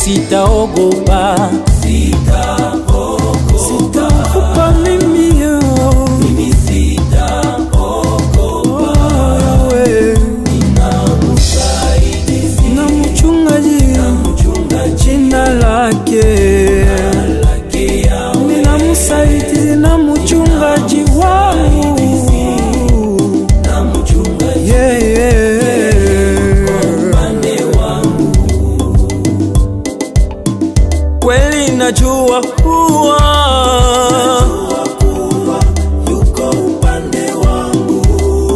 sitaogopa, sitaogopa mimi yo, mimi sitaogopa. Nina msaidizi, na mchungaji, jina lake, nina msaidizi na mchungaji wangu, kweli najua kuwa yuko upande wangu,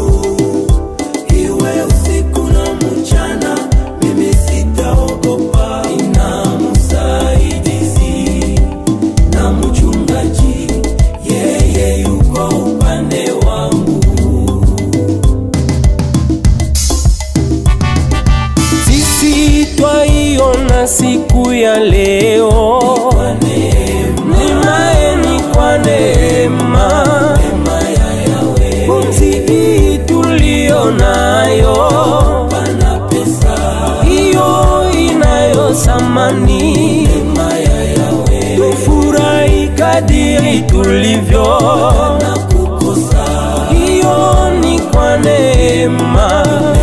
iwe usiku na mchana, mimi sitaogopa. Nina msaidizi na mchungaji, yeye yuko upande wangu. Sisi twaiona siku ya leo, ni kwa neema ya Yaweh. Pumzi hii tulio nayo, pana pesa hiyo inayo thamani, neema ya Yaweh. Tufurahi kadiri tulivyo, na kukosa hiyo ni kwa neema.